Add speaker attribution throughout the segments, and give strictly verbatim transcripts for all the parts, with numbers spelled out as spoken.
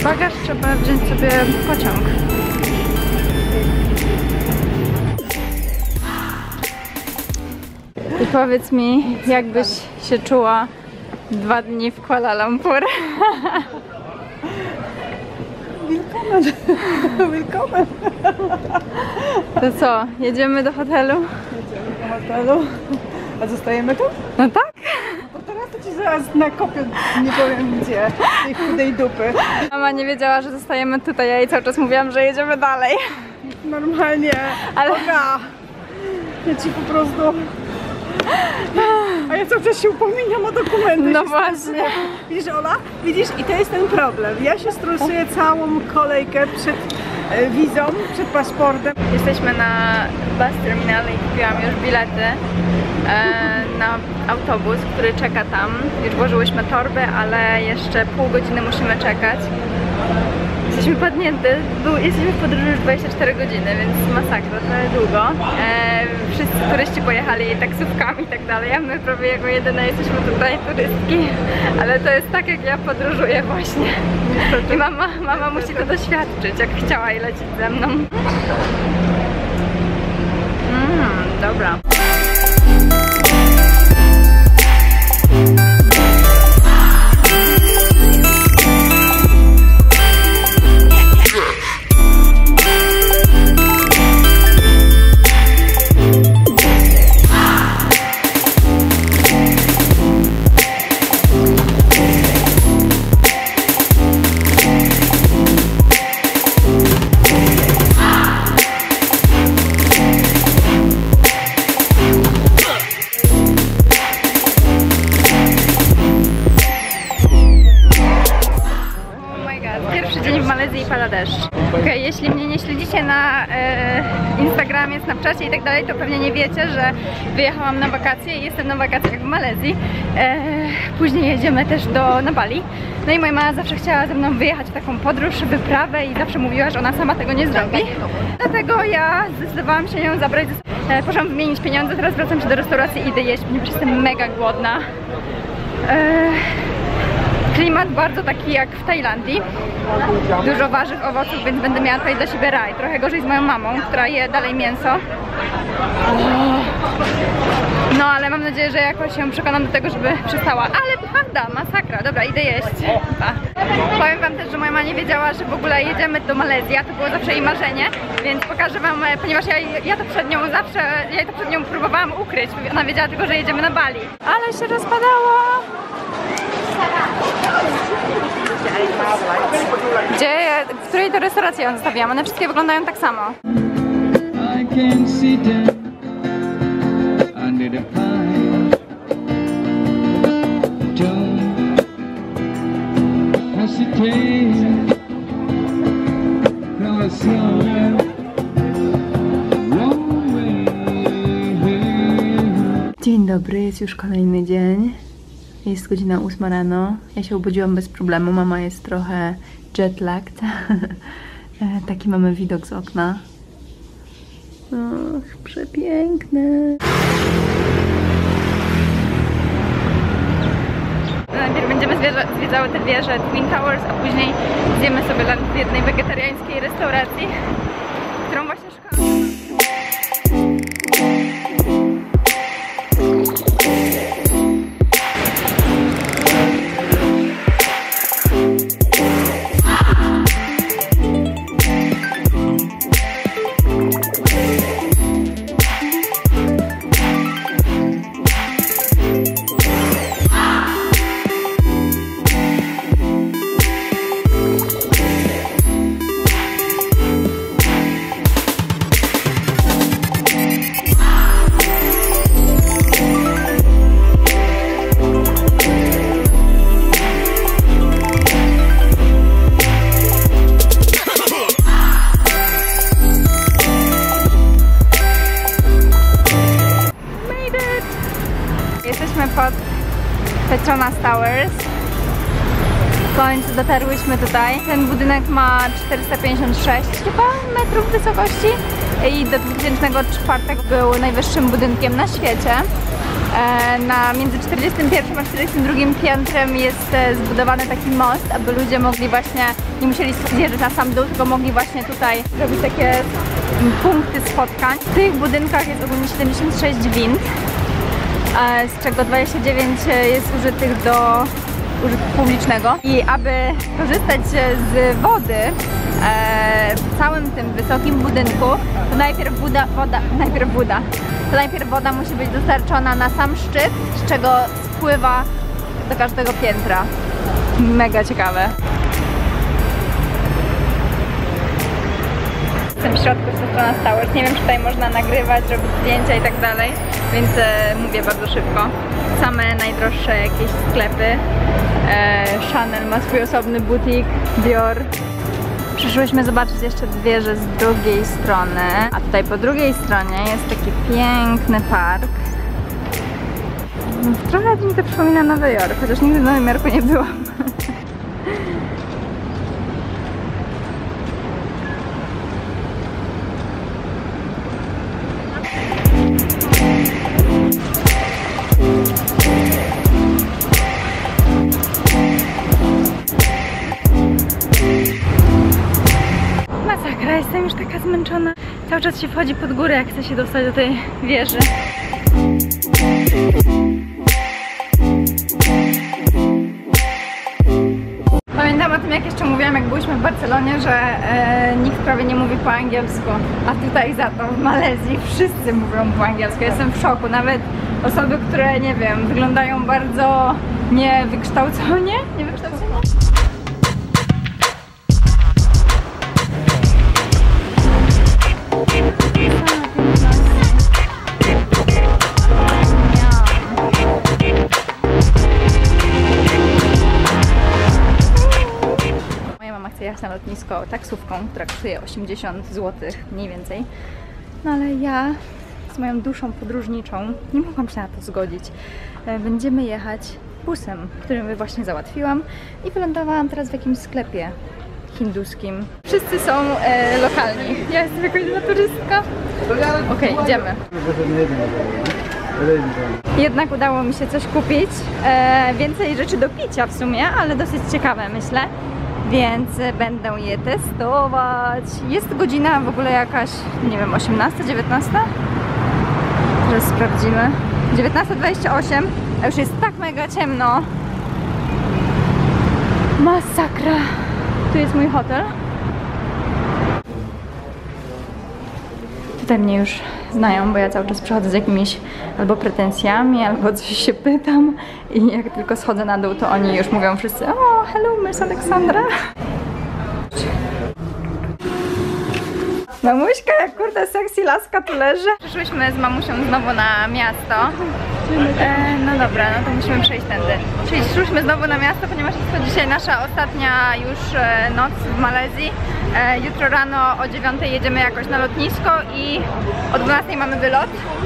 Speaker 1: bagaż trzeba wziąć sobie pociąg. I powiedz mi, jakbyś się czuła dwa dni w Kuala Lumpur?
Speaker 2: Willkommen! Willkommen!
Speaker 1: To co, jedziemy do hotelu?
Speaker 2: Jedziemy do hotelu. A zostajemy tu?
Speaker 1: No tak?
Speaker 2: Bo teraz to ci zaraz nakopię, nie powiem gdzie, tej chudej dupy.
Speaker 1: Mama nie wiedziała, że zostajemy tutaj, ja jej cały czas mówiłam, że jedziemy dalej.
Speaker 2: Normalnie,
Speaker 1: ale
Speaker 2: Oga. Ja ci po prostu... A ja cały czas się upominam o dokumenty.
Speaker 1: No właśnie.
Speaker 2: Widzisz, Ola? Widzisz? I to jest ten problem. Ja się stresuję całą kolejkę przed e, wizą, przed paszportem.
Speaker 1: Jesteśmy na bus terminale i kupiłam już bilety e, na autobus, który czeka tam. Już włożyłyśmy torby, ale jeszcze pół godziny musimy czekać. Jesteśmy padnięte, jesteśmy w podróży już dwadzieścia cztery godziny, więc masakra, trochę długo. E, wszyscy turyści pojechali taksówkami i tak dalej, a my prawie jako jedyne jesteśmy tutaj turystki. Ale to jest tak, jak ja podróżuję właśnie. I mama, mama musi to doświadczyć, jak chciała i lecieć ze mną. Mmm, dobra. I pada deszcz. Okay, jeśli mnie nie śledzicie na e, Instagramie, Snapchacie i tak dalej, to pewnie nie wiecie, że wyjechałam na wakacje i jestem na wakacjach w Malezji. E, później jedziemy też do, na Bali. No i moja mama zawsze chciała ze mną wyjechać w taką podróż, wyprawę i zawsze mówiła, że ona sama tego nie zrobi. Dlatego ja zdecydowałam się ją zabrać. E, poszłam wymienić pieniądze, teraz wracam się do restauracji i idę jeść, ponieważ jestem mega głodna. E, Klimat bardzo taki jak w Tajlandii. Dużo warzyw, owoców, więc będę miała tutaj dla siebie raj. Trochę gorzej z moją mamą, która je dalej mięso. No ale mam nadzieję, że jakoś się przekonam do tego, żeby przestała. Ale pada, masakra. Dobra, idę jeść. Pa. Powiem wam też, że moja mama nie wiedziała, że w ogóle jedziemy do Malezji. To było zawsze jej marzenie, więc pokażę wam, ponieważ ja, ja to przed nią zawsze, ja to przed nią próbowałam ukryć. Ona wiedziała tylko, że jedziemy na Bali. Ale się rozpadało. Gdzie, w której to restauracji ją zostawiłam? One wszystkie wyglądają tak samo. Dzień dobry, jest już kolejny dzień. Jest godzina ósma rano. Ja się obudziłam bez problemu. Mama jest trochę jetlagged. Taki mamy widok z okna. Och, przepiękne. Najpierw będziemy zwiedzały te wieże Twin Towers, a później zjemy sobie lunch w jednej wegetariańskiej restauracji, którą właśnie szukałam. Jesteśmy pod Petronas Towers. W końcu dotarłyśmy tutaj. Ten budynek ma czterysta pięćdziesiąt sześć chyba metrów wysokości i do dwa tysiące czwartego był najwyższym budynkiem na świecie. E, na między czterdziestym pierwszym a czterdziestym drugim piętrem jest e, zbudowany taki most, aby ludzie mogli właśnie, nie musieli zjeżdżać na sam dół, tylko mogli właśnie tutaj robić takie punkty spotkań. W tych budynkach jest ogólnie siedemdziesiąt sześć wind, e, z czego dwadzieścia dziewięć jest użytych do użytku publicznego. I aby korzystać z wody e, w całym tym wysokim budynku, to najpierw woda, woda, najpierw woda, to najpierw woda musi być dostarczona na sam szczyt, z czego spływa do każdego piętra. Mega ciekawe. Jestem w środku Petronas Towers. Nie wiem, czy tutaj można nagrywać, robić zdjęcia i tak dalej, więc e, mówię bardzo szybko. Same najdroższe jakieś sklepy. E, Chanel ma swój osobny butik, Dior. Przyszłyśmy zobaczyć jeszcze wieże z drugiej strony, a tutaj po drugiej stronie jest taki piękny park. Trochę mi to przypomina Nowy Jork, chociaż nigdy w Nowym Jorku nie byłam. Masakra, jestem już taka zmęczona. Cały czas się wchodzi pod górę, jak chce się dostać do tej wieży. Pamiętam o tym, jak jeszcze mówiłam, jak byliśmy w Barcelonie, że e, nikt prawie nie mówi po angielsku. A tutaj za to w Malezji wszyscy mówią po angielsku. Jestem w szoku. Nawet osoby, które, nie wiem, wyglądają bardzo niewykształcone. Niewykształcone? Jechać na lotnisko taksówką, która kosztuje osiemdziesiąt złotych mniej więcej. No ale ja z moją duszą podróżniczą nie mogłam się na to zgodzić. Będziemy jechać busem, który właśnie załatwiłam i wylądowałam teraz w jakimś sklepie hinduskim. Wszyscy są e, lokalni. Ja jestem jakaś turystka. Okej, okay, idziemy. Jednak udało mi się coś kupić. E, więcej rzeczy do picia w sumie, ale dosyć ciekawe, myślę. Więc będę je testować. Jest godzina w ogóle jakaś, nie wiem, osiemnasta, dziewiętnasta? Teraz sprawdzimy. dziewiętnasta dwadzieścia osiem, a już jest tak mega ciemno. Masakra. Tu jest mój hotel. Tutaj mnie już znają, bo ja cały czas przychodzę z jakimiś albo pretensjami, albo coś się pytam i jak tylko schodzę na dół, to oni już mówią wszyscy: o, hello, Miss Aleksandra. Mamuśka, jak kurde sexy laska tu leży. Przyszłyśmy z mamusią znowu na miasto. E, no dobra, no to musimy przejść tędy. Czyli przyszłyśmy znowu na miasto, ponieważ jest to dzisiaj nasza ostatnia już e, noc w Malezji. E, jutro rano o dziewiątej jedziemy jakoś na lotnisko i o dwunastej mamy wylot.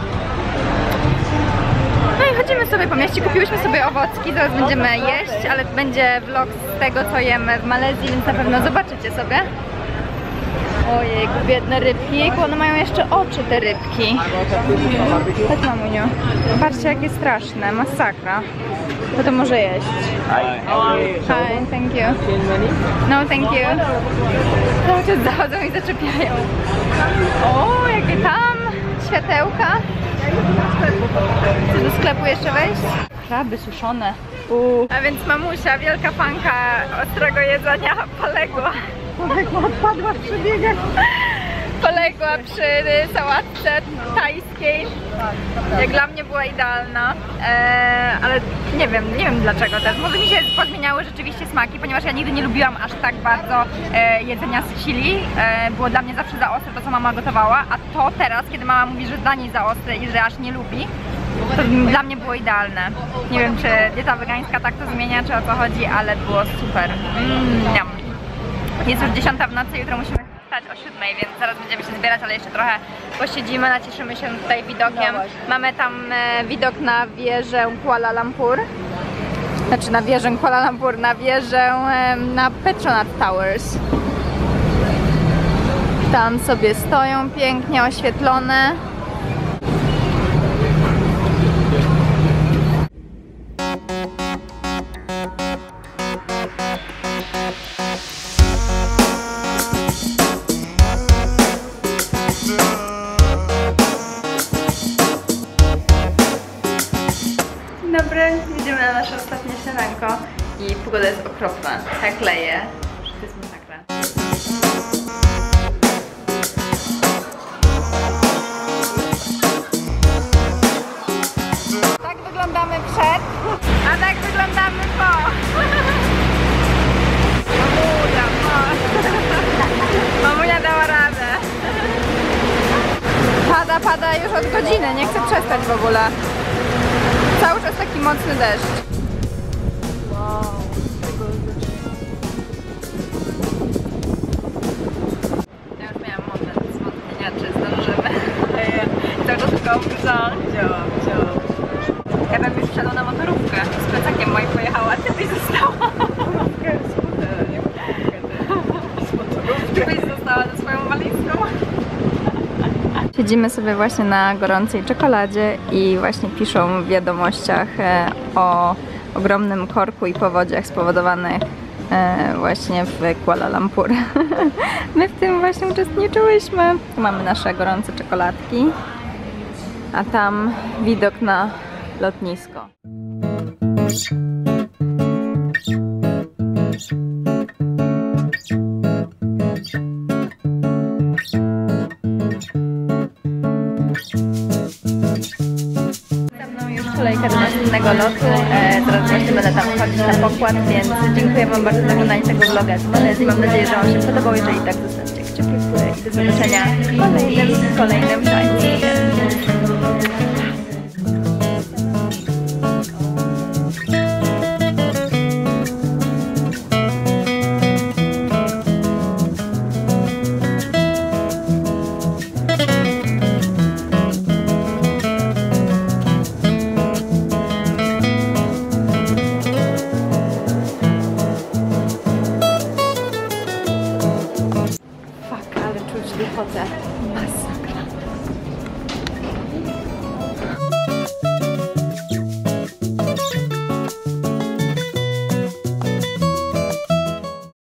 Speaker 1: No i chodzimy sobie po mieście, kupiłyśmy sobie owocki, zaraz będziemy jeść, ale będzie vlog z tego, co jemy w Malezji, więc na pewno zobaczycie sobie. Ojejku, biedne rybki, one mają jeszcze oczy, te rybki. Chodź, mamuniu. Patrzcie, jakie straszne, masakra. No to może jeść. Hi, thank you. No, thank you. Cały czas zachodzą i zaczepiają. O, jakie tam światełka. Chcesz do sklepu jeszcze wejść? Kraby suszone. Uu. A więc mamusia, wielka fanka ostrego jedzenia, poległa. Poległa, odpadła przy biegach. Poległa przy sałatce tajskiej. Jak dla mnie była idealna, eee, ale nie wiem, nie wiem dlaczego też. Może mi się pozmieniały rzeczywiście smaki, ponieważ ja nigdy nie lubiłam aż tak bardzo e, jedzenia z chili. E, było dla mnie zawsze za ostre to, co mama gotowała, a to teraz, kiedy mama mówi, że dla niej za ostre i że aż nie lubi, to dla mnie było idealne. Nie wiem, czy dieta wegańska tak to zmienia, czy o co chodzi, ale było super. Mm, yum. Jest już dziesiąta w nocy, jutro musimy wstać o siódmej, więc zaraz będziemy się zbierać, ale jeszcze trochę posiedzimy, nacieszymy się tutaj widokiem. Mamy tam e, widok na wieżę Kuala Lumpur. Znaczy na wieżę Kuala Lumpur, na wieżę e, na Petronas Towers. Tam sobie stoją pięknie oświetlone. na nasze ostatnie śniadanko i pogoda jest okropna. Tak leje, że to jest masakra. Tak wyglądamy przed, a tak wyglądamy po. Mamunia, Mamunia dała radę. Pada, pada już od godziny, nie chcę przestać w ogóle. Cały czas taki mocny deszcz. Wow. Ja już miałam moment zwątpienia, czy zdążymy. Cały czas tylko obrzucałam.
Speaker 2: Widziałam, widziałam.
Speaker 1: Ja bym już wsiadła na motorówkę. Z plecakiem moim pojechała, a ty byś została.
Speaker 2: Motorówkę, skuter, nie motorówkę.
Speaker 1: Ty byś została ze swoją walizką. Siedzimy sobie właśnie na gorącej czekoladzie i właśnie piszą w wiadomościach o ogromnym korku i powodziach spowodowanych właśnie w Kuala Lumpur. My w tym właśnie uczestniczyłyśmy. Tu mamy nasze gorące czekoladki, a tam widok na lotnisko. Kolejka do następnego lotu, e, teraz właśnie będę tam chodzić na pokład, więc dziękuję Wam bardzo za oglądanie tego vloga z Malezji. Mam nadzieję, że Wam się podobał. Jeżeli tak, zostawcie kciuki w górę i do zobaczenia w kolejnym, kolejnym Shine. Fuck, ale czuć duchotę.